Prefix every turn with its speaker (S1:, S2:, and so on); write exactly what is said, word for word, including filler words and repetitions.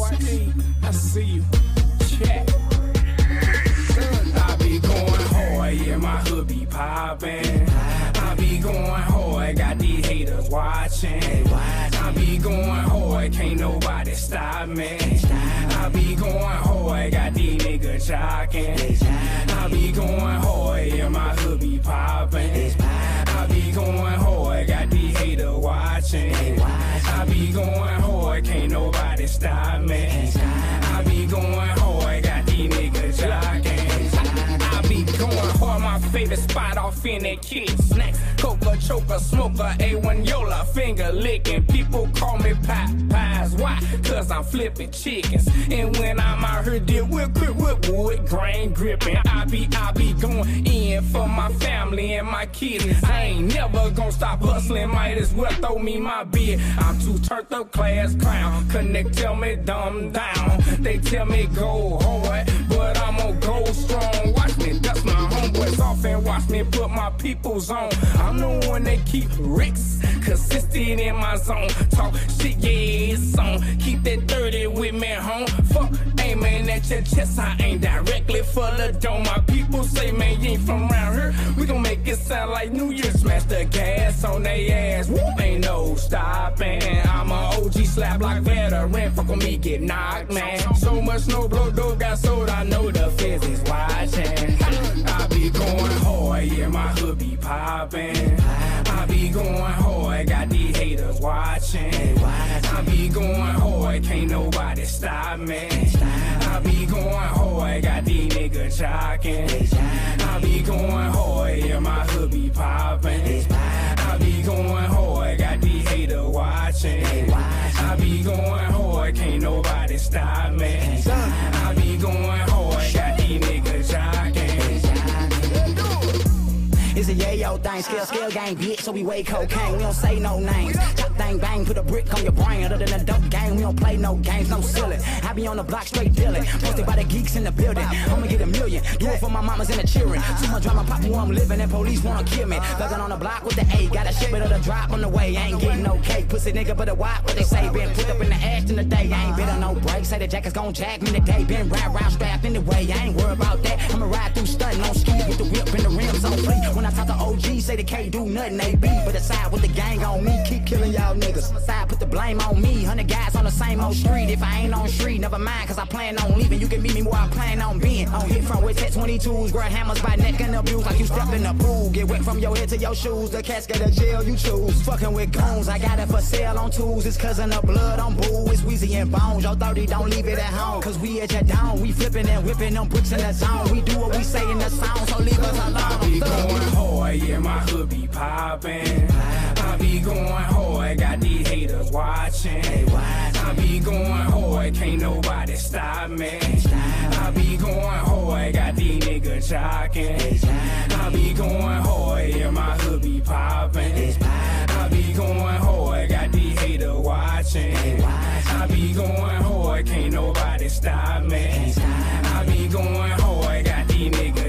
S1: I see you. Check. I be going hard, yeah, my hood be poppin'. I be going hard, got these haters watching. I be going hard, can't nobody stop me. I be going hard, got these niggas jockin'. I be going hard, yeah, my hood be poppin'. I be going hard, got these haters watching. I be going hard, can't nobody stop me. I be going hard, got these niggas jockin'. I be going hard, my favorite spot off in that kid snacks. Coca, choker, smoker, A one Yola, finger licking. People call me Pop Pies. Why? Cause I'm flipping chickens. And when I'm out here, deal with grip with wood, grain gripping. I be, I be going in for my family and my kids. I ain't never gonna stop hustling, might as well throw me my beer. I'm too turned up class clown. Connect, tell me dumb down. They tell me go hard, but I'm gonna go strong. Watch me dust my homeboys off and watch me put my peoples on. I'm the one that keep Ricks consistent in my zone. Talk shit, yeah, it's on. Keep that thirty with me, home. Fuck aiming at your chest, I ain't directly for the dome. My people say, man, you ain't from around here. We gon' make it sound like New Year. Smash the gas on they ass. Whoop, ain't no stopping. I'm a O G slap like veteran. Fuck on me, get knocked, man. So much snow blow, dope got sold. I know the feds is watching. I be going hard, yeah, my hood be poppin'. I be going hard, got these haters watching. I be going hard, can't nobody stop me. I be going hard, got these niggas jockin'. I be going hard, yeah, my hood be poppin'. I be going hard, got these haters watching. I be going hard, can't nobody stop me. I be going hard, got these niggas jockin'.
S2: It's a yayo thing, scale, scale gang, bitch, so we weigh cocaine. We don't say no names. Chop, bang, bang, put a brick on your brain. Other than a dope game, we don't play no games, no silly. I be on the block straight dealing. Posted by the geeks in the building. I'ma get a million. Do it for my mamas and the children. Too much drama pop where I'm living and police wanna kill me. Thuggin' on the block with the A. Got a shit, but of the drop on the way. Ain't getting no cake. Pussy nigga, but a wop, what they say. Been put up in the ash in the day. Ain't been on no break. Say the jacket's gon' jack me today. Been ride round strapped in the way. I ain't worried about that. I'ma ride through stunting on skis with the whip and the rims on fleek. When I talk to O G, say they can't do nothing, they beat. But aside with the gang on me, keep killing y'all niggas. Side put the blame on me, hundred guys on the same old street. If I ain't on street, never mind, cause I plan on leaving. You can meet me where I plan on being. On hit front with twenty-twos, grab hammers by neck and abuse like you stepped in the pool. Get wet from your head to your shoes, the casket of jail you choose. Fucking with goons, I got it for sale on tools. It's cousin of blood on boo, it's Weezy and Bones. Yo thirty, don't leave it at home, cause we at your down. We flipping and whipping them bricks in the zone. We do what we say in the song, so leave us alone.
S1: I be going hard, yeah, my hood be poppin'. I be going hard, got these haters watching. I be going hard, can't nobody stop me. I be going hard, got these niggas jockin'. I be going hard, yeah, my hood be poppin'. I be going hard, got these haters watching. I be going hard, can't nobody stop me. I be going hard, got these niggas